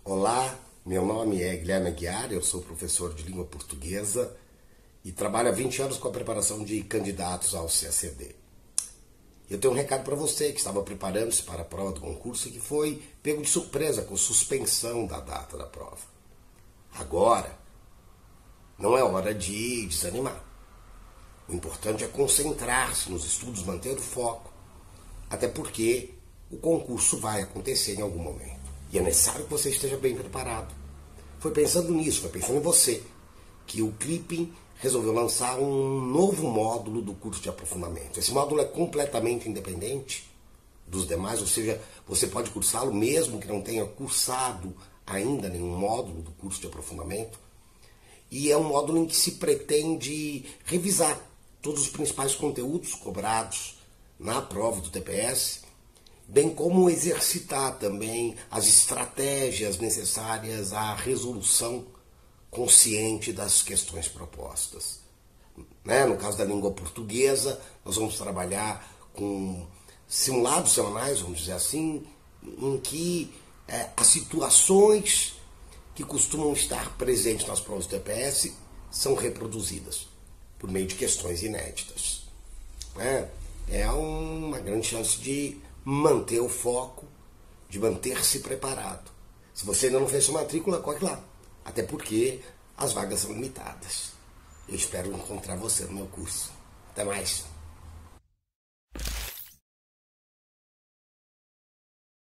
Olá, meu nome é Guilherme Aguiar, eu sou professor de língua portuguesa e trabalho há 20 anos com a preparação de candidatos ao CACD. Eu tenho um recado para você que estava preparando-se para a prova do concurso e que foi pego de surpresa com suspensão da data da prova. Agora, não é hora de desanimar. O importante é concentrar-se nos estudos, manter o foco, até porque o concurso vai acontecer em algum momento. E é necessário que você esteja bem preparado. Foi pensando nisso, foi pensando em você, que o Clipping resolveu lançar um novo módulo do curso de aprofundamento. Esse módulo é completamente independente dos demais, ou seja, você pode cursá-lo mesmo que não tenha cursado ainda nenhum módulo do curso de aprofundamento. E é um módulo em que se pretende revisar todos os principais conteúdos cobrados na prova do TPS, bem como exercitar também as estratégias necessárias à resolução consciente das questões propostas. No caso da língua portuguesa, nós vamos trabalhar com simulados semanais, vamos dizer assim, em que as situações que costumam estar presentes nas provas do TPS são reproduzidas por meio de questões inéditas. É uma grande chance de manter o foco, de manter-se preparado. Se você ainda não fez sua matrícula, corre lá. Até porque as vagas são limitadas. Eu espero encontrar você no meu curso. Até mais.